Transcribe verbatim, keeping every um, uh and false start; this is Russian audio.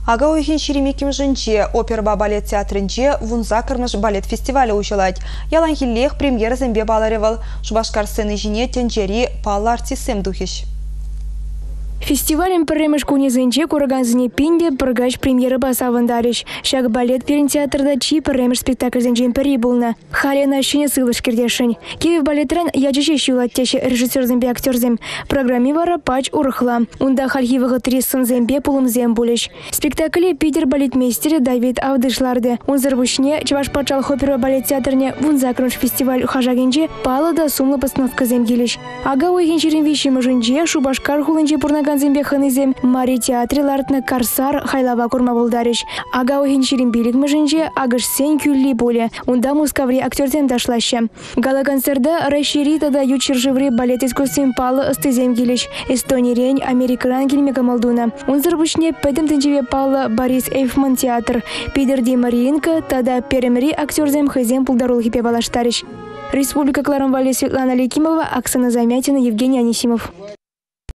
Ага ойхин шеремеким жынче оперба балет театрынче вунза кырмыш балет фестивалі учылать. Ялан хиллех премьера зембе баларевал. Шубашкар сцены жине тенджери пала артисем духищ. Фестивалем пірремеш кунезінче курганзіне пинде піргач премьера басавындарыш. Шаг балет перен театрда чи пірремеш спектакльзен пірі болна. Халена шыне сылыш кердешін. Кеве балетран яджеше шулаттеші режиссерзембе актерзем. Программе вара пач урыхла. Унда хальхивығы трессын зембе пулымзем болыш. Спектакле Питер балетмейстері Давид Авдышларды. Он зарвушне чваш пачал хопера балет театрне вунзакрыш фестиваль хажагенже пала да сумлы постановка земгелеш. Ага ойген жерен вещим жынже Шубашкар хулынже пурнаган зембе ханызем Мари театре лартна карсар хайлава курма болдарыш. Ага ойген жерен билик мыжынже агыш сен күлли боле. Унда мускаври актерзем дашлаще. Гала концерда расширита да ючер живри балет искусствен пала ыстызем гелеш. Эстонирень Американ гельмега молдуна. Он зарвушне пэдем тенчеве пала Борис Эйфман театр. Пидер Ди Мариенко тада перемри актерзем хызем пулдарул хипе балаштарыш. Республика Кларамвале Светлана Лекимова, Оксана Замятина, Евгений Анисимов.